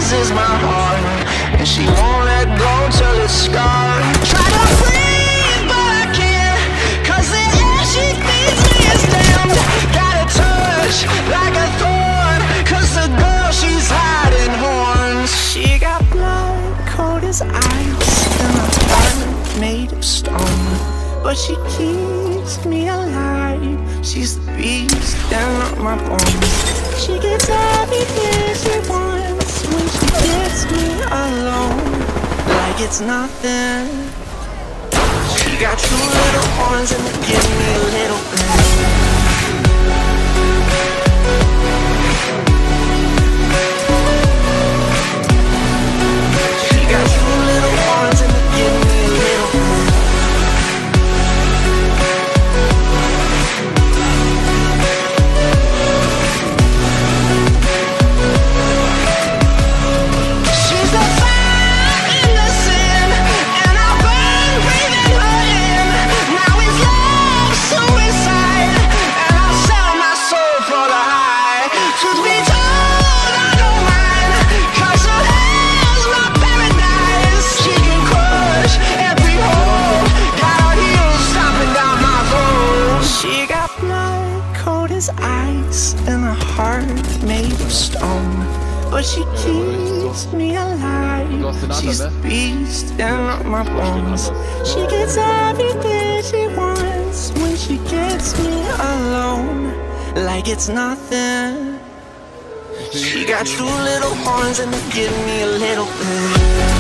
is my heart, and she won't let go till it's scarred. Try to breathe, but I can't, 'cause the air she feeds me is damned. Got a touch like a thorn, 'cause the girl she's hiding horns. She got blood cold as ice and a heart made of stone, but she keeps me alive. She's the beast in my bones. She gets everything she wants when she gets me alone, like it's nothing. She got two little horns and they give me a little bit. She got two little horns and they give me a little bit. Ice and a heart made of stone, but she keeps me alive. She's the beast in my bones. She gets everything she wants when she gets me alone, like it's nothing. She got two little horns and they give me a little bit.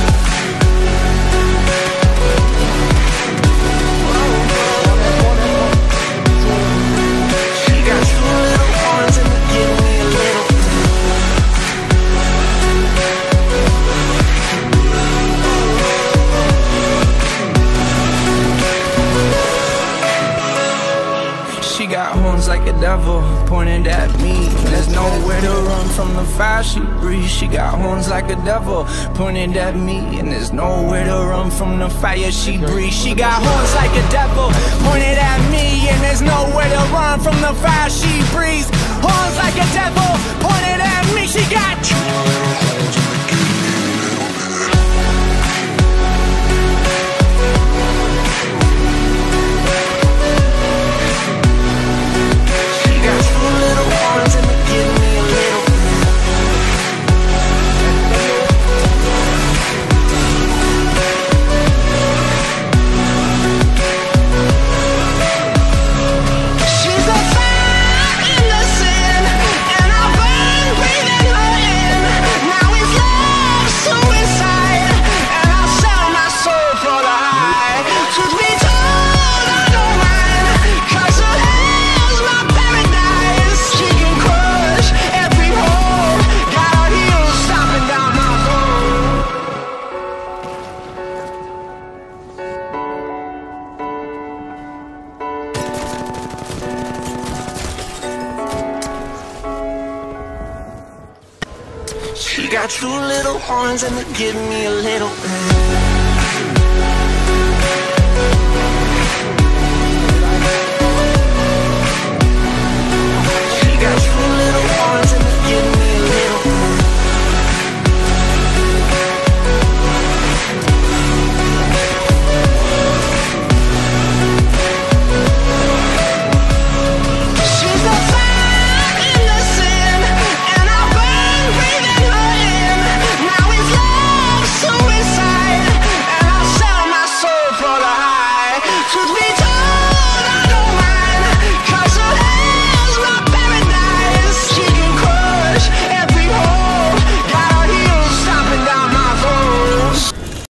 She got horns like a devil pointed at me. There's nowhere to run from the fire she breathes. She got horns like a devil pointed at me, and there's nowhere to run from the fire she breathes. She got horns like a devil pointed at me, and there's nowhere to run from the fire she breathes. Horns like a devil pointed at me. She got two little horns and they give me a little bit.